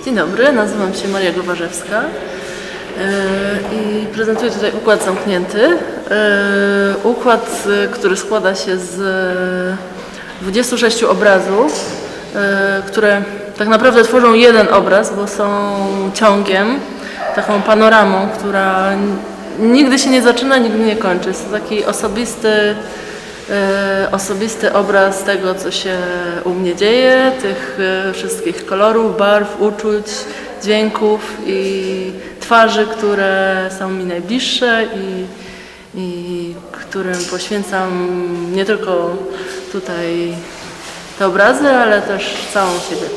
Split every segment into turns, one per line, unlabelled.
Dzień dobry, nazywam się Maria Gowarzewska i prezentuję tutaj układ zamknięty. Układ, który składa się z 26 obrazów, które tak naprawdę tworzą jeden obraz, bo są ciągiem, taką panoramą, która nigdy się nie zaczyna, nigdy nie kończy. Jest to taki osobisty obraz tego, co się u mnie dzieje, tych wszystkich kolorów, barw, uczuć, dźwięków i twarzy, które są mi najbliższe i którym poświęcam nie tylko tutaj te obrazy, ale też całą siebie.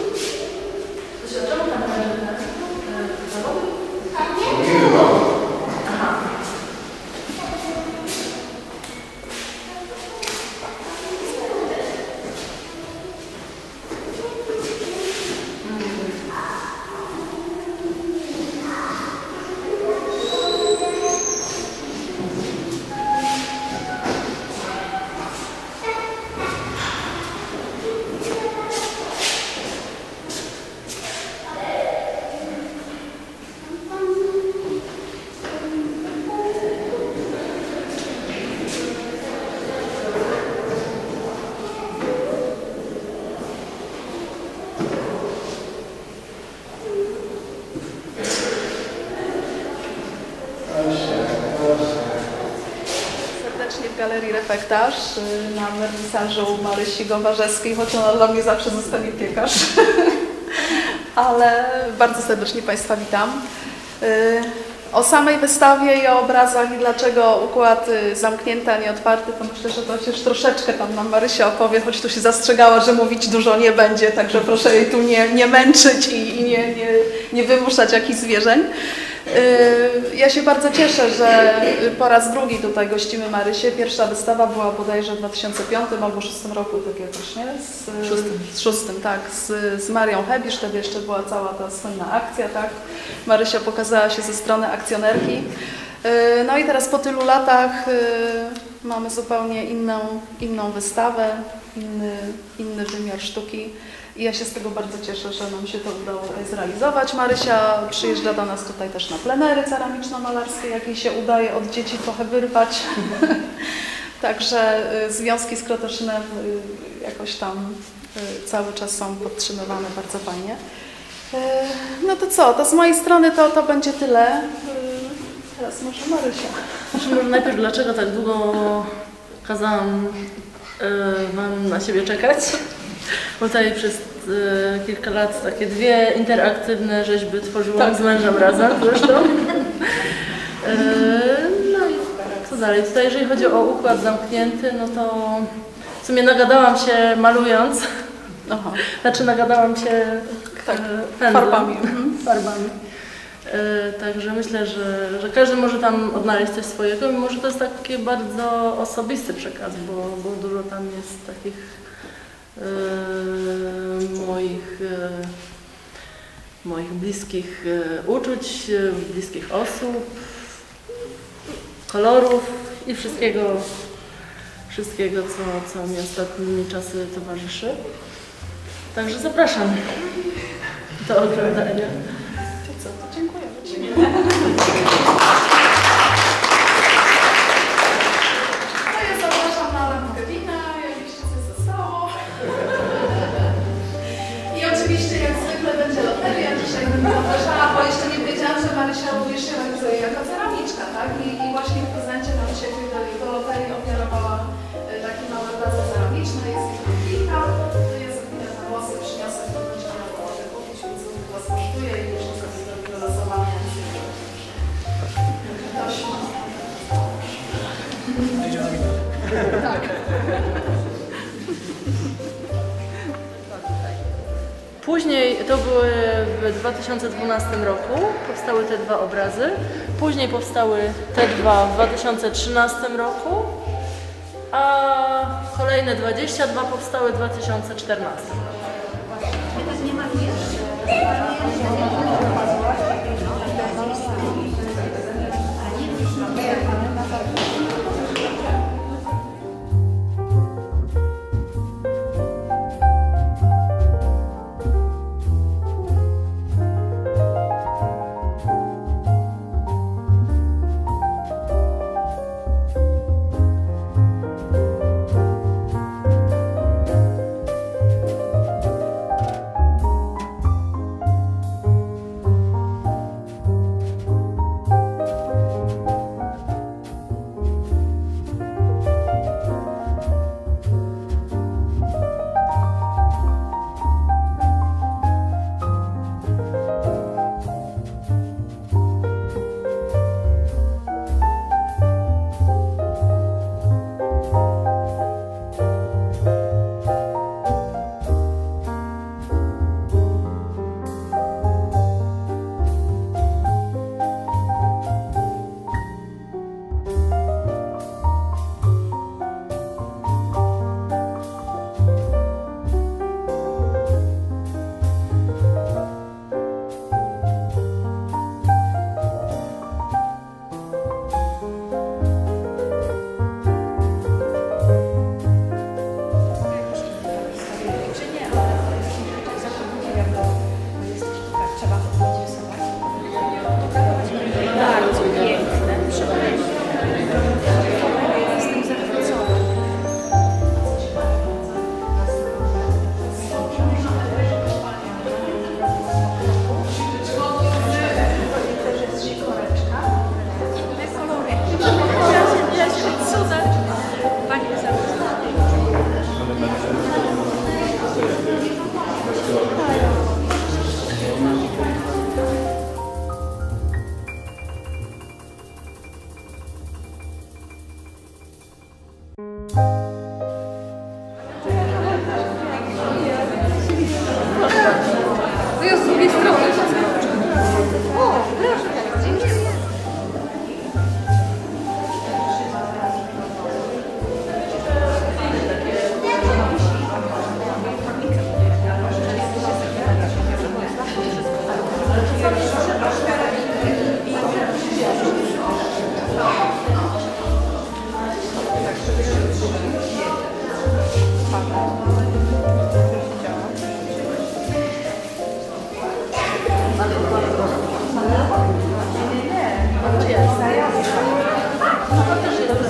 Serdecznie w Galerii Refektarz na wernisażu Marysi Gowarzewskiej, choć ona dla mnie zawsze zostanie piekarz. Ale bardzo serdecznie Państwa witam. O samej wystawie i o obrazach i dlaczego układ zamknięty, a nie otwarty, to myślę, że to chociaż troszeczkę tam nam Marysia opowie, choć tu się zastrzegała, że mówić dużo nie będzie, także proszę jej tu nie męczyć i nie wymuszać jakichś zwierzeń. Ja się bardzo cieszę, że po raz drugi tutaj gościmy Marysię. Pierwsza wystawa była bodajże w 2005 albo 2006 roku, tak jakoś, nie? Z szóstym, tak, z Marią Hebisz, wtedy jeszcze była cała ta słynna akcja, tak? Marysia pokazała się ze strony akcjonerki. No i teraz po tylu latach mamy zupełnie inną wystawę, inny wymiar sztuki. I ja się z tego bardzo cieszę, że nam się to udało tutaj zrealizować. Marysia przyjeżdża do nas tutaj też na plenery ceramiczno-malarskie, jak jej się udaje od dzieci trochę wyrwać. Także związki z Krotoszynem jakoś tam cały czas są podtrzymywane bardzo fajnie. No to co, to z mojej strony to będzie tyle. Teraz może Marysia.
Może najpierw dlaczego tak długo kazałam Wam na siebie czekać? Bo tutaj przez kilka lat takie dwie interaktywne rzeźby tworzyłam z mężem razem zresztą. No i co dalej? Tutaj jeżeli chodzi o układ zamknięty, no to w sumie nagadałam się malując.
Aha.
Znaczy nagadałam się
farbami.
Także myślę, że każdy może tam odnaleźć coś swojego, mimo że to jest taki bardzo osobisty przekaz, bo dużo tam jest takich moich bliskich uczuć, bliskich osób, kolorów i wszystkiego co mi ostatnimi czasy towarzyszy. Także zapraszam do oglądania.
To co, to dziękuję.
Bo jeszcze nie wiedziałam, że Marysia również się realizuje jako ceramiczka, tak? I właśnie w prezencie nam się do loterii ofiarowała taki mały obrazek ceramiczny, jest ich kilka, to jest gmina na włosy, przyniosę, to będzie miała ochotę kupić, więc was kosztuje i jeszcze sobie zrobię wylosowanie. Ktoś ma. Tak.
Później, to były w 2012 roku, powstały te dwa obrazy. Później powstały te dwa w 2013 roku, a kolejne 22 powstały w 2014 roku.
Nie malujesz?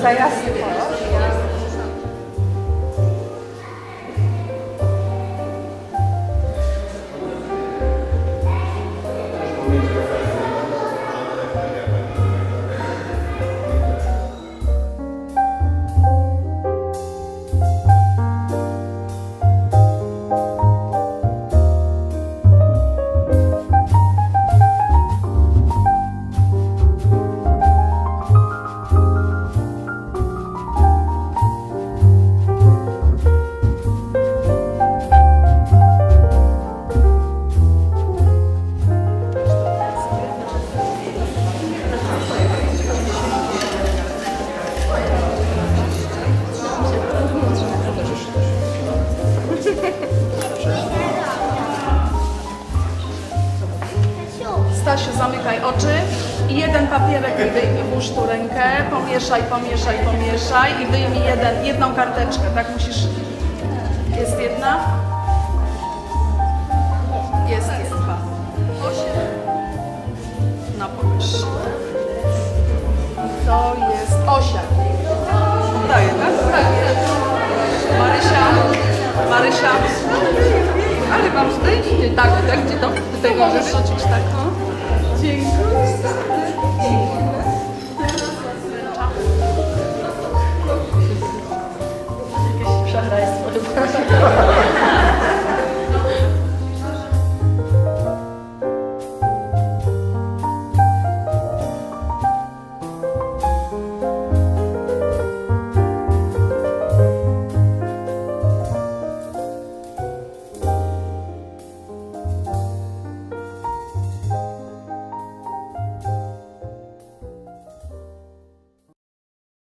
Na jasny kolor.
Stasiu, zamykaj oczy i jeden papierek mi wyjmij, włóż tu rękę, pomieszaj, pomieszaj, pomieszaj i wyjmij jedną karteczkę, tak musisz... Jest jedna? Jest jedna. 8. No pokaż. To jest 8. Daję, tak? Tak. Marysia. Ale mam zdjęcie. Tak, gdzie to? Tutaj możesz rzucić tak. Dziękuję.
Jakieś przechleństwo chyba.